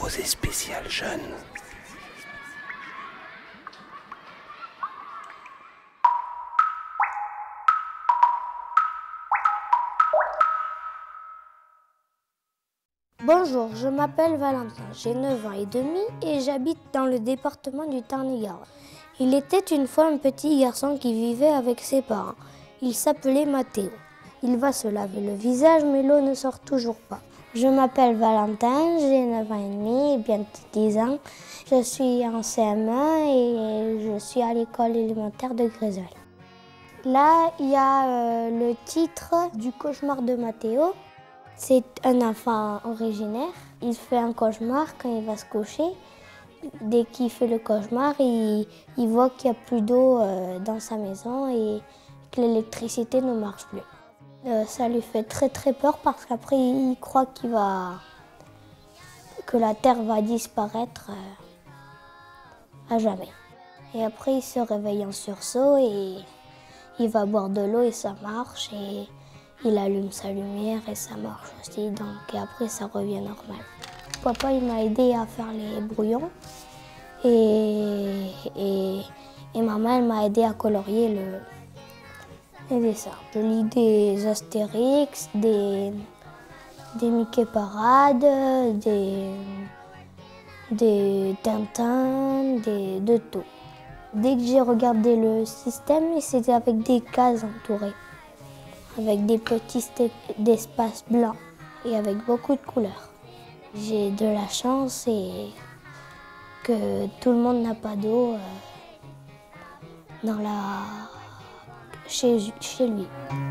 Rosée spéciale jeune. Bonjour, je m'appelle Valentin, j'ai 9 ans et demi et j'habite dans le département du Tarn-et-Garonne. Il était une fois un petit garçon qui vivait avec ses parents. Il s'appelait Mathéo. Il va se laver le visage mais l'eau ne sort toujours pas. Je m'appelle Valentin, j'ai 9 ans et demi et bientôt 10 ans. Je suis en CM1 et je suis à l'école élémentaire de Grézel. Là, il y a le titre du cauchemar de Mathéo. C'est un enfant originaire. Il fait un cauchemar quand il va se coucher. Dès qu'il fait le cauchemar, il voit qu'il n'y a plus d'eau dans sa maison et que l'électricité ne marche plus. Ça lui fait très très peur parce qu'après il croit que la terre va disparaître à jamais. Et après il se réveille en sursaut et il va boire de l'eau et ça marche. Et il allume sa lumière et ça marche aussi, et après ça revient normal. Papa il m'a aidé à faire les brouillons et maman elle m'a aidé à colorier les dessins. Je lis des Astérix, des Mickey Parade, des Tintins, de tout. Dès que j'ai regardé le système, c'était avec des cases entourées, avec des petits espaces blancs et avec beaucoup de couleurs. J'ai de la chance et que tout le monde n'a pas d'eau chez lui.